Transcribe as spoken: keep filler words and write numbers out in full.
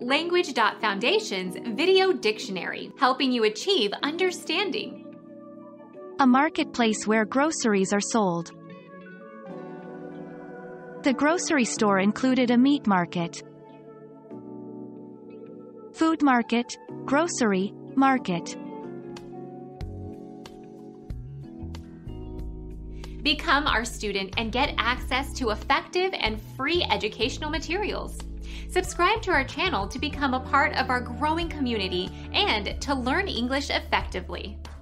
Language dot Foundation's Video Dictionary, helping you achieve understanding. A marketplace where groceries are sold. The grocery store included a meat market, food market, grocery, market. Become our student and get access to effective and free educational materials. Subscribe to our channel to become a part of our growing community and to learn English effectively.